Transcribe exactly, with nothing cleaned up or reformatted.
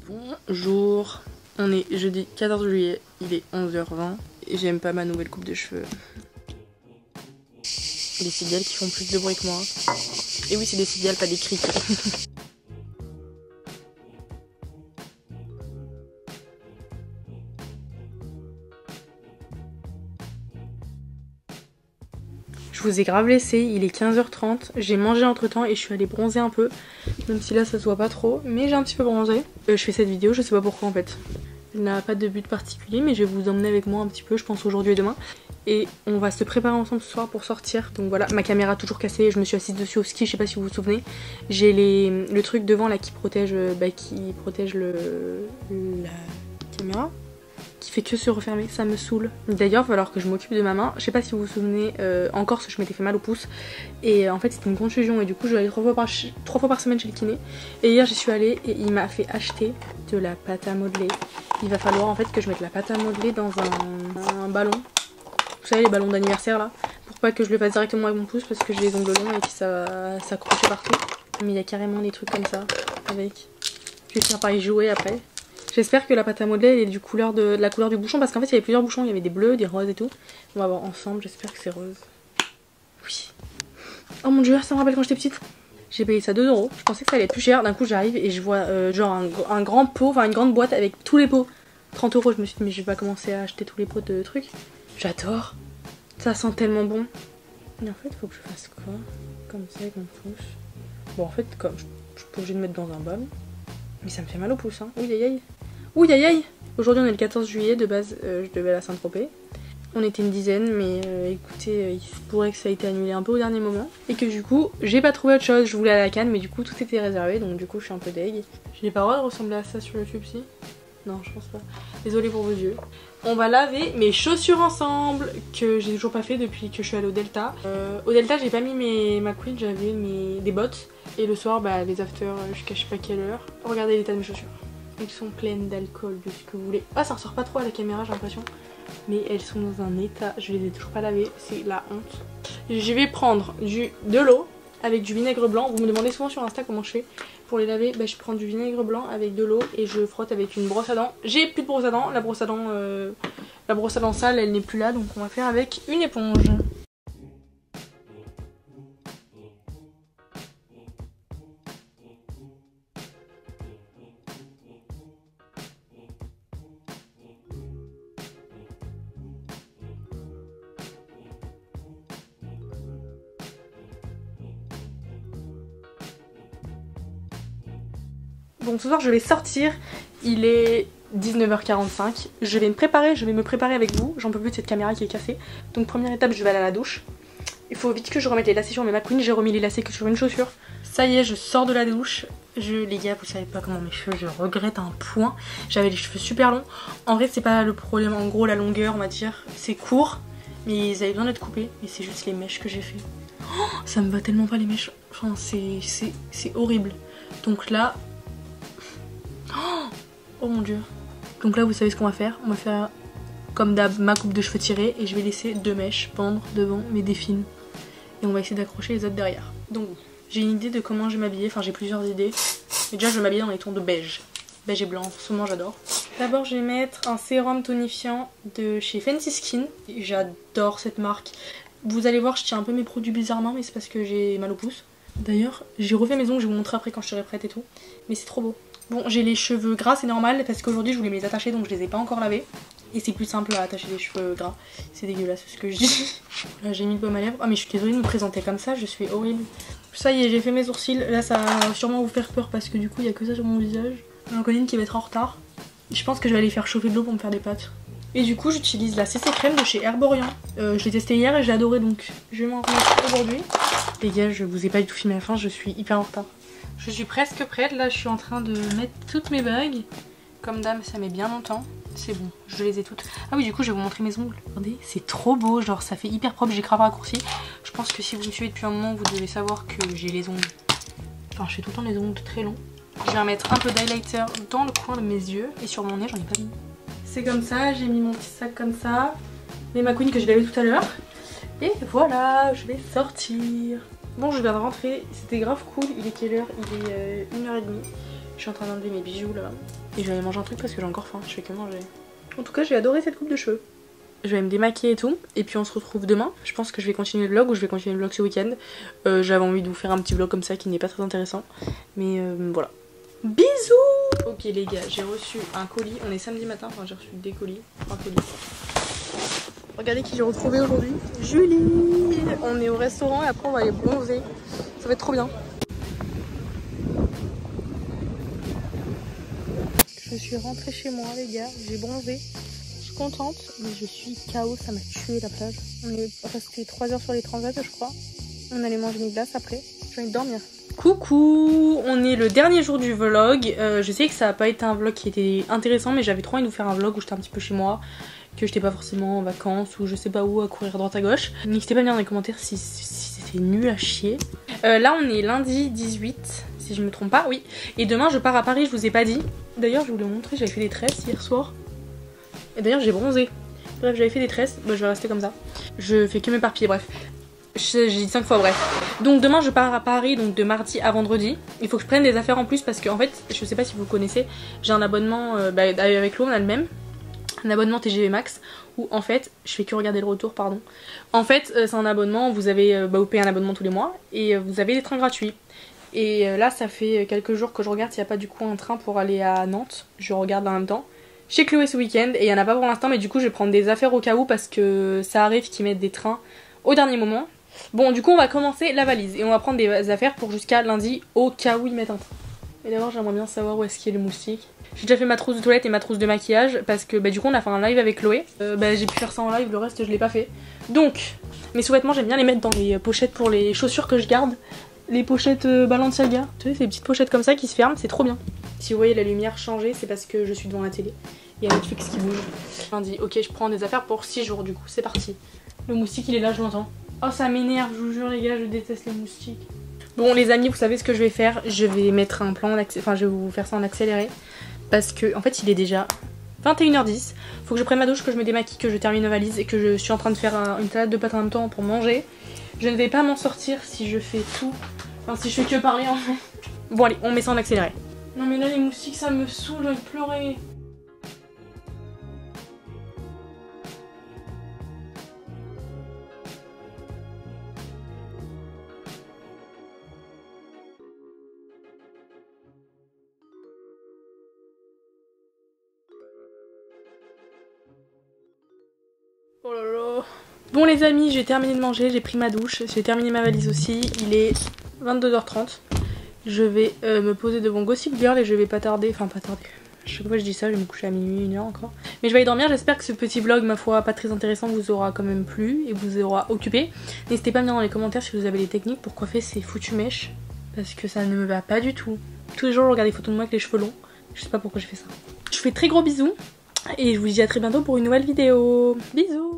Bonjour, on est jeudi quatorze juillet, il est onze heures vingt et j'aime pas ma nouvelle coupe de cheveux. Des cigales qui font plus de bruit que moi. Et oui, c'est des cigales, pas des criques. Je vous ai grave laissé, il est quinze heures trente, j'ai mangé entre temps et je suis allée bronzer un peu, même si là ça se voit pas trop, mais j'ai un petit peu bronzé. Euh, je fais cette vidéo, je sais pas pourquoi en fait. Elle n'a pas de but particulier, mais je vais vous emmener avec moi un petit peu, je pense aujourd'hui et demain. Et on va se préparer ensemble ce soir pour sortir. Donc voilà, ma caméra toujours cassée, je me suis assise dessus au ski, je sais pas si vous vous souvenez. J'ai les le truc devant là qui protège, bah, qui protège le la caméra, qui fait que se refermer, ça me saoule. D'ailleurs, il va falloir que je m'occupe de ma main. Je sais pas si vous vous souvenez, euh, en Corse, je m'étais fait mal au pouce. Et euh, en fait, c'était une contusion. Et du coup, je vais aller trois fois par, trois fois par semaine chez le kiné. Et hier, j'y suis allée et il m'a fait acheter de la pâte à modeler. Il va falloir en fait que je mette la pâte à modeler dans un, un ballon. Vous savez, les ballons d'anniversaire là. Pour pas que je le fasse directement avec mon pouce parce que j'ai les ongles longs et que ça s'accroche partout. Mais il y a carrément des trucs comme ça avec. Je vais finir par y jouer après. J'espère que la pâte à modeler est du couleur de, de la couleur du bouchon parce qu'en fait il y avait plusieurs bouchons, il y avait des bleus, des roses et tout. On va voir ensemble, j'espère que c'est rose. Oui. Oh mon dieu, ça me rappelle quand j'étais petite. J'ai payé ça deux euros, je pensais que ça allait être plus cher. D'un coup j'arrive et je vois euh, genre un, un grand pot, enfin une grande boîte avec tous les pots. trente euros, je me suis dit mais je vais pas commencer à acheter tous les pots de trucs. J'adore. Ça sent tellement bon. Mais en fait il faut que je fasse quoi? Comme ça avec mon pouce. Bon en fait comme je, je suis pas obligée de mettre dans un bol. Mais ça me fait mal au pouce hein. Oui aïe aïe. Ouh aïe aïe. Aujourd'hui on est le quatorze juillet, de base euh, je devais aller à Saint-Tropez. On était une dizaine mais euh, écoutez euh, il pourrait que ça ait été annulé un peu au dernier moment. Et que du coup j'ai pas trouvé autre chose, je voulais aller à la Cannes mais du coup tout était réservé donc du coup je suis un peu deg. J'ai pas le droit de ressembler à ça sur YouTube si? Non je pense pas. Désolée pour vos yeux. On va laver mes chaussures ensemble que j'ai toujours pas fait depuis que je suis allée au Delta. Euh, au Delta j'ai pas mis mes McQueen, j'avais mes des bottes. Et le soir bah les afters jusqu'à je sais pas quelle heure. Regardez l'état de mes chaussures. Elles sont pleines d'alcool, de ce que vous voulez. Ah ça ressort pas trop à la caméra j'ai l'impression. Mais elles sont dans un état, je les ai toujours pas lavées, c'est la honte. Je vais prendre du, de l'eau avec du vinaigre blanc. Vous me demandez souvent sur Insta comment je fais pour les laver. Bah, je prends du vinaigre blanc avec de l'eau et je frotte avec une brosse à dents. J'ai plus de brosse à dents, la brosse à dents, euh, la brosse à dents sale elle n'est plus là donc on va faire avec une éponge. Donc ce soir je vais sortir, il est dix-neuf heures quarante-cinq, je vais me préparer, je vais me préparer avec vous, j'en peux plus de cette caméra qui est cassée. Donc première étape je vais aller à la douche, il faut vite que je remette les lacets sur mes McQueen, j'ai remis les lacets que sur une chaussure. Ça y est je sors de la douche, je, les gars vous savez pas comment mes cheveux, je regrette un point, j'avais les cheveux super longs. En vrai c'est pas le problème, en gros la longueur on va dire, c'est court, mais ils avaient besoin d'être coupés, mais c'est juste les mèches que j'ai fait. Oh, ça me va tellement pas les mèches, enfin c'est horrible. Donc là... Oh mon dieu. Donc là vous savez ce qu'on va faire. On va faire comme d'hab ma coupe de cheveux tirée et je vais laisser deux mèches pendre devant mes défines. Et on va essayer d'accrocher les autres derrière. Donc j'ai une idée de comment je vais m'habiller. Enfin j'ai plusieurs idées. Mais déjà je vais m'habiller dans les tons de beige. Beige et blanc, en ce moment j'adore. D'abord je vais mettre un sérum tonifiant de chez Fancy Skin. J'adore cette marque. Vous allez voir je tiens un peu mes produits bizarrement mais c'est parce que j'ai mal au pouce. D'ailleurs j'ai refait mes ongles, je vais vous montrer après quand je serai prête et tout. Mais c'est trop beau. Bon, j'ai les cheveux gras, c'est normal parce qu'aujourd'hui je voulais me les attacher donc je les ai pas encore lavés. Et c'est plus simple à attacher les cheveux gras. C'est dégueulasse ce que je dis. Là j'ai mis le baume à lèvres. Ah mais je suis désolée de me présenter comme ça, je suis horrible. Ça y est, j'ai fait mes sourcils. Là ça va sûrement vous faire peur parce que du coup il y a que ça sur mon visage. J'en connais une qui va être en retard. Je pense que je vais aller faire chauffer de l'eau pour me faire des pâtes. Et du coup j'utilise la C C crème de chez Herborian. Euh, je l'ai testé hier et j'ai adoré donc je vais m'en remettre aujourd'hui. Les gars, je vous ai pas du tout filmé la fin, je suis hyper en retard. Je suis presque prête, là je suis en train de mettre toutes mes bagues. Comme d'hab ça met bien longtemps. C'est bon, je les ai toutes. Ah oui du coup je vais vous montrer mes ongles. Regardez, c'est trop beau, genre ça fait hyper propre, j'ai grave raccourci. Je pense que si vous me suivez depuis un moment vous devez savoir que j'ai les ongles. Enfin je fais tout le temps les ongles très longs. Je vais mettre un peu d'highlighter dans le coin de mes yeux et sur mon nez j'en ai pas mis. C'est comme ça, j'ai mis mon petit sac comme ça. Les McQueen que j'ai lavé tout à l'heure. Et voilà, je vais sortir. Bon je viens de rentrer, c'était grave cool, il est quelle heure? Il est euh, une heure trente. Je suis en train d'enlever mes bijoux là. Et je vais aller manger un truc parce que j'ai encore faim, je fais que manger. En tout cas j'ai adoré cette coupe de cheveux. Je vais me démaquiller et tout, et puis on se retrouve demain. Je pense que je vais continuer le vlog ou je vais continuer le vlog ce week-end. Euh, J'avais envie de vous faire un petit vlog comme ça qui n'est pas très intéressant. Mais euh, voilà. Bisous. Ok les gars, j'ai reçu un colis. On est samedi matin, enfin j'ai reçu des colis. Un colis. Regardez qui j'ai retrouvé aujourd'hui. Julie. On est au restaurant et après on va aller bronzer. Ça va être trop bien. Je suis rentrée chez moi les gars, j'ai bronzé. Contente, mais je suis K O, ça m'a tué la plage. On est resté trois heures sur les transats je crois. On allait manger une glace après. J'ai envie de dormir. Coucou, on est le dernier jour du vlog. Euh, je sais que ça n'a pas été un vlog qui était intéressant, mais j'avais trop envie de vous faire un vlog où j'étais un petit peu chez moi, que j'étais pas forcément en vacances ou je sais pas où à courir à droite à gauche. N'hésitez pas à me dire dans les commentaires si, si, si c'était nul à chier. Euh, là on est lundi dix-huit, si je me trompe pas, oui. Et demain je pars à Paris, je vous ai pas dit. D'ailleurs je vous l'ai montré, j'avais fait des tresses hier soir. Et d'ailleurs j'ai bronzé. Bref, j'avais fait des tresses, bah, je vais rester comme ça. Je fais que m'éparpiller, bref. J'ai dit cinq fois bref. Donc demain je pars à Paris, donc de mardi à vendredi. Il faut que je prenne des affaires en plus parce que en fait, je sais pas si vous connaissez, j'ai un abonnement, euh, bah, avec l'eau on a le même. Un abonnement T G V Max où en fait, je fais que regarder le retour, pardon. En fait, euh, c'est un abonnement, vous avez, euh, bah, vous payez un abonnement tous les mois et euh, vous avez des trains gratuits. Et euh, là ça fait quelques jours que je regarde s'il n'y a pas du coup un train pour aller à Nantes. Je regarde en même temps. Chez Chloé ce week-end et il n'y en a pas pour l'instant, mais du coup je vais prendre des affaires au cas où parce que ça arrive qu'ils mettent des trains au dernier moment. Bon du coup on va commencer la valise et on va prendre des affaires pour jusqu'à lundi au cas où ils mettent un train. Et d'abord j'aimerais bien savoir où est-ce qu'il y a le moustique. J'ai déjà fait ma trousse de toilette et ma trousse de maquillage parce que bah, du coup on a fait un live avec Chloé. Euh, bah, j'ai pu faire ça en live, le reste je l'ai pas fait. Donc mes sous-vêtements j'aime bien les mettre dans les pochettes pour les chaussures que je garde. Les pochettes euh, Balenciaga, tu sais ces petites pochettes comme ça qui se ferment, c'est trop bien. Si vous voyez la lumière changer, c'est parce que je suis devant la télé. Il y a Netflix qui bouge. Lundi, ok, je prends des affaires pour six jours du coup, c'est parti. Le moustique il est là, je l'entends. Oh ça m'énerve, je vous jure les gars, je déteste les moustiques. Bon les amis, vous savez ce que je vais faire. Je vais mettre un plan, en enfin je vais vous faire ça en accéléré. Parce que en fait il est déjà vingt et une heures dix. Faut que je prenne ma douche, que je me démaquille, que je termine ma valise et que je suis en train de faire un, une salade de pâtes en même temps pour manger. Je ne vais pas m'en sortir si je fais tout. Enfin si je fais que parler en fait. Bon allez, on met ça en accéléré. Non mais là les moustiques ça me saoule, j'ai envie de pleurer. Oh là là. Bon les amis, j'ai terminé de manger, j'ai pris ma douche, j'ai terminé ma valise aussi. Il est vingt-deux heures trente. Je vais euh, me poser devant Gossip Girl et je vais pas tarder, enfin pas tarder. Chaque fois que je dis ça, je vais me coucher à minuit, une heure encore. Mais je vais aller dormir, j'espère que ce petit vlog, ma foi, pas très intéressant, vous aura quand même plu et vous aura occupé. N'hésitez pas à me dire dans les commentaires si vous avez des techniques pour coiffer ces foutues mèches. Parce que ça ne me va pas du tout. Tous les jours, je regarde des photos de moi avec les cheveux longs. Je sais pas pourquoi je fais ça. Je vous fais très gros bisous et je vous dis à très bientôt pour une nouvelle vidéo. Bisous.